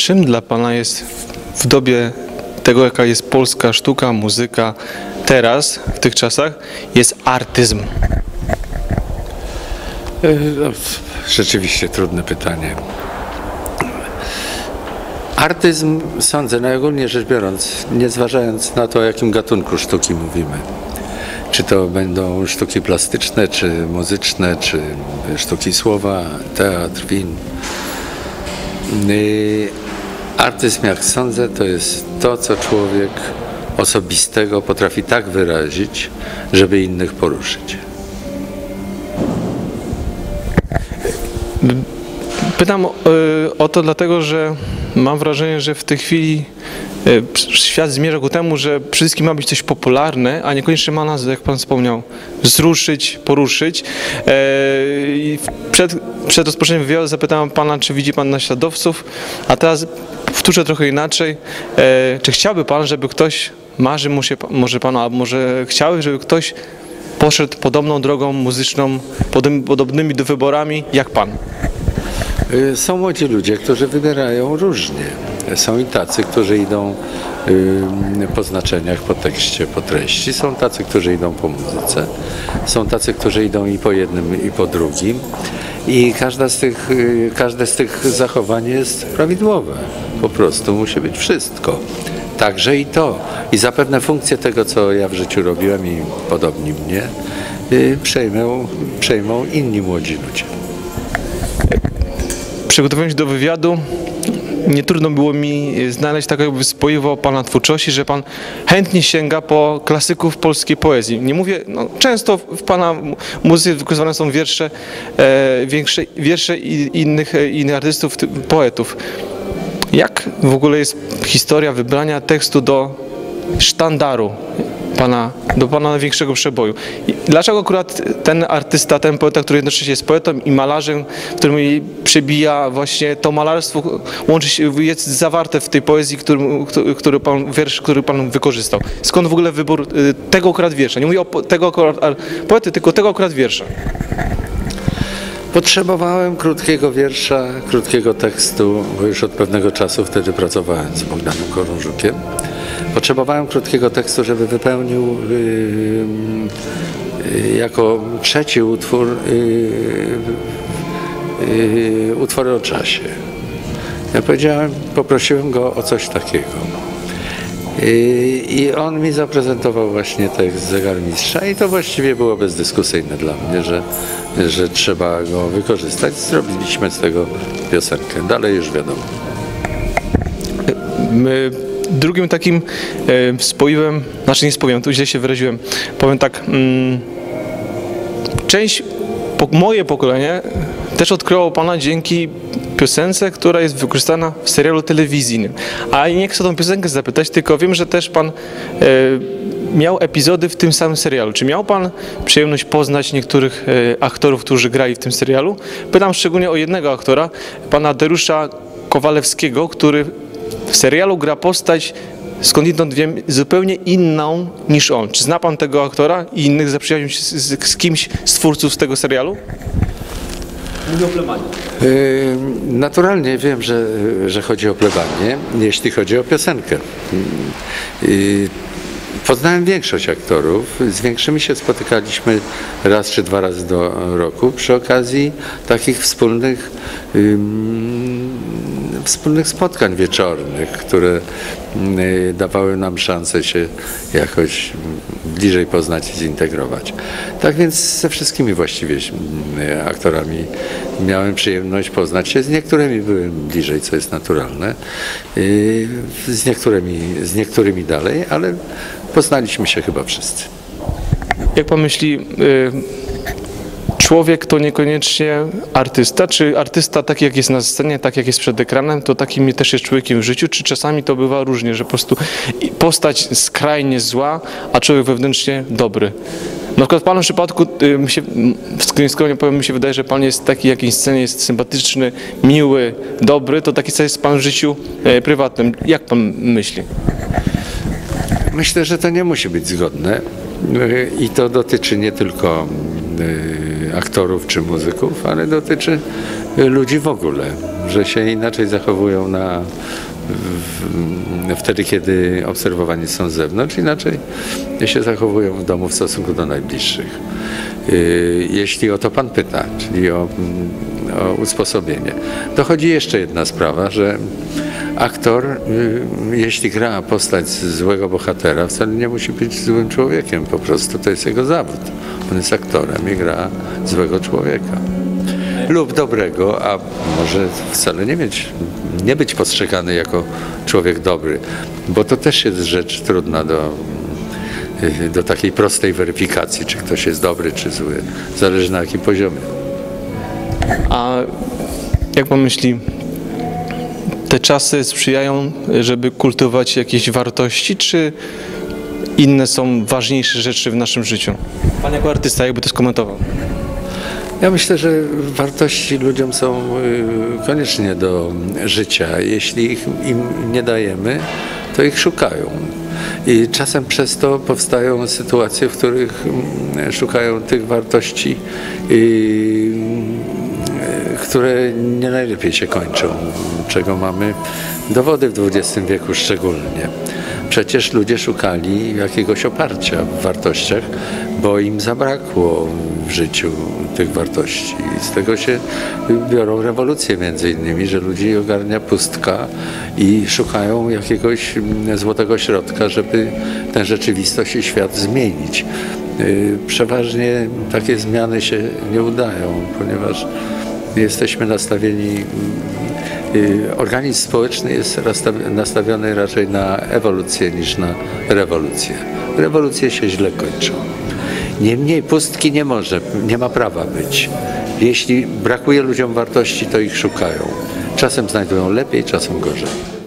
Czym dla Pana jest w dobie tego, jaka jest polska sztuka, muzyka, teraz, w tych czasach, jest artyzm? Rzeczywiście trudne pytanie. Artyzm, sądzę, najogólniej rzecz biorąc, nie zważając na to, o jakim gatunku sztuki mówimy. Czy to będą sztuki plastyczne, czy muzyczne, czy sztuki słowa, teatr, film. Artyzm, jak sądzę, to jest to, co człowiek osobistego potrafi tak wyrazić, żeby innych poruszyć. Pytam o to dlatego, że mam wrażenie, że w tej chwili świat zmierza ku temu, że przede wszystkim ma być coś popularne, a niekoniecznie ma nas, jak Pan wspomniał, wzruszyć, poruszyć. Przed rozpoczęciem wywiadu zapytałem Pana, czy widzi Pan naśladowców, a teraz wtórzę trochę inaczej. Czy chciałby Pan, żeby ktoś, marzy mu się, może Pan, a może chciałby, żeby ktoś poszedł podobną drogą muzyczną, podobnymi do wyborami, jak Pan? Są młodzi ludzie, którzy wybierają różnie. Są i tacy, którzy idą po znaczeniach, po tekście, po treści. Są tacy, którzy idą po muzyce. Są tacy, którzy idą i po jednym, i po drugim. I każde z tych zachowań jest prawidłowe. Po prostu musi być wszystko. Także i to. I zapewne funkcję tego, co ja w życiu robiłem i podobni mnie, przejmą inni młodzi ludzie. Przygotowując się do wywiadu, nie trudno było mi znaleźć takiego spoiwa Pana twórczości, że Pan chętnie sięga po klasyków polskiej poezji. Nie mówię, no, często w Pana muzyce wykorzystywane są wiersze innych artystów, poetów. Jak w ogóle jest historia wybrania tekstu do sztandaru do Pana największego przeboju? Dlaczego akurat ten artysta, ten poeta, który jednocześnie jest poetą i malarzem, którym przebija właśnie to malarstwo, łączy się, jest zawarte w tej poezji, który Pan wykorzystał? Skąd w ogóle wybór tego akurat wiersza? Nie mówię o tego akurat poety, tylko tego akurat wiersza. Potrzebowałem krótkiego wiersza, krótkiego tekstu, bo już od pewnego czasu wtedy pracowałem z Bogdanem Korążukiem. Potrzebowałem krótkiego tekstu, żeby wypełnił jako trzeci utwór utwory o czasie. Ja poprosiłem go o coś takiego. I on mi zaprezentował właśnie tekst Zegarmistrza i to właściwie było bezdyskusyjne dla mnie, że trzeba go wykorzystać. Zrobiliśmy z tego piosenkę. Dalej już wiadomo. Drugim takim spoiwem, znaczy nie spoiwem, tu źle się wyraziłem, powiem tak, moje pokolenie też odkryło Pana dzięki piosence, która jest wykorzystana w serialu telewizyjnym. A nie chcę o tą piosenkę zapytać, tylko wiem, że też Pan miał epizody w tym samym serialu. Czy miał Pan przyjemność poznać niektórych aktorów, którzy grali w tym serialu? Pytam szczególnie o jednego aktora, Pana Dariusza Kowalewskiego, który w serialu gra postać, skądinąd wiem, zupełnie inną niż on. Czy zna Pan tego aktora i innych, zaprzyjaźnił się z kimś z twórców z tego serialu? Mówię o plebanie. Naturalnie wiem, że chodzi o plebanie, jeśli chodzi o piosenkę. Poznałem większość aktorów, z większymi się spotykaliśmy raz czy dwa razy do roku przy okazji takich wspólnych spotkań wieczornych, które dawały nam szansę się jakoś bliżej poznać i zintegrować. Tak więc ze wszystkimi właściwie aktorami miałem przyjemność poznać się. Z niektórymi byłem bliżej, co jest naturalne, z niektórymi dalej, ale poznaliśmy się chyba wszyscy. Jak Pan myśli, człowiek to niekoniecznie artysta, czy artysta taki jak jest na scenie, tak jak jest przed ekranem, to takim też jest człowiekiem w życiu, czy czasami to bywa różnie, że po prostu postać skrajnie zła, a człowiek wewnętrznie dobry? Na przykład w Pana przypadku, skromnie powiem, mi się wydaje, że Pan jest taki, jakiś scenie jest sympatyczny, miły, dobry, to taki jest Pan w życiu prywatnym. Jak Pan myśli? Myślę, że to nie musi być zgodne i to dotyczy nie tylko aktorów czy muzyków, ale dotyczy ludzi w ogóle, że się inaczej zachowują wtedy, kiedy obserwowani są z zewnątrz, inaczej się zachowują w domu w stosunku do najbliższych. Jeśli o to pan pyta, czyli o usposobienie. Dochodzi jeszcze jedna sprawa, że aktor, jeśli gra postać złego bohatera, wcale nie musi być złym człowiekiem, po prostu to jest jego zawód. On jest aktorem i gra złego człowieka. Lub dobrego, a może wcale nie być postrzegany jako człowiek dobry, bo to też jest rzecz trudna do takiej prostej weryfikacji, czy ktoś jest dobry, czy zły. Zależy na jakim poziomie. A jak pan myśli, te czasy sprzyjają, żeby kultywować jakieś wartości, czy inne są ważniejsze rzeczy w naszym życiu? Pan jako artysta jakby to skomentował? Ja myślę, że wartości ludziom są koniecznie do życia. Jeśli im nie dajemy, to ich szukają. I czasem przez to powstają sytuacje, w których szukają tych wartości, które nie najlepiej się kończą, czego mamy dowody w XX wieku szczególnie. Przecież ludzie szukali jakiegoś oparcia w wartościach, bo im zabrakło w życiu tych wartości. I z tego się biorą rewolucje między innymi, że ludzi ogarnia pustka i szukają jakiegoś złotego środka, żeby tę rzeczywistość i świat zmienić. Przeważnie takie zmiany się nie udają, ponieważ jesteśmy nastawieni, organizm społeczny jest nastawiony raczej na ewolucję niż na rewolucję. Rewolucje się źle kończą. Niemniej pustki nie ma prawa być. Jeśli brakuje ludziom wartości, to ich szukają. Czasem znajdują lepiej, czasem gorzej.